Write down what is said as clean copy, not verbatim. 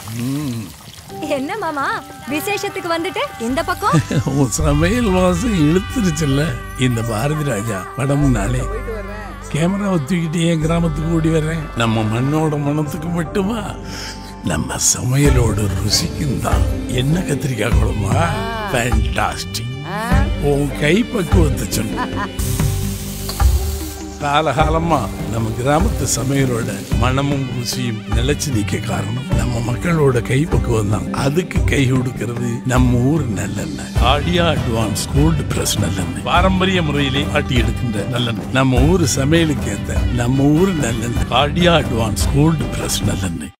என்ன மாமா விசேஷத்துக்கு வந்துட்டு இந்த பக்கம் சமையல் வாசம் இழுத்துருச்சுல்ல. இந்த பாரதி ராஜா படம் நாளே கேமராவை தூக்கிட்டு என் கிராமத்துக்கு ஓடி வர்றேன். நம்ம மண்ணோட மனத்துக்கு மட்டுமா, நம்ம சமையலோட ருசிக்கும் தான். என்ன கத்திரிக்காய் குழம்பா, ஃபேண்டாஸ்டிக். உன் கை பக்குவத்தை சொன்ன. காலகாலமா நம்ம கிராமத்து சமையலோட மனமும் ருசியும் நிலைச்சு நிக்க காரணம் நம்ம மக்களோட கை பக்குவம் தான். அதுக்கு கை கொடுக்கிறது நம்ம ஊர் நல்லெண்ணெய். ஆடியா அட்வான்ஸ் கோல்டு பிரஸ் நல்லெண்ணெய். பாரம்பரிய முறையிலே ஆட்டி எடுக்கின்ற நல்லெண்ணெய். நம்ம ஊர் சமையலுக்கு ஏத்த நம்ம ஊர் நல்லெண்ணெய். ஆடியா அட்வான்ஸ் கோல்டு பிரஸ் நல்லெண்ணெய்.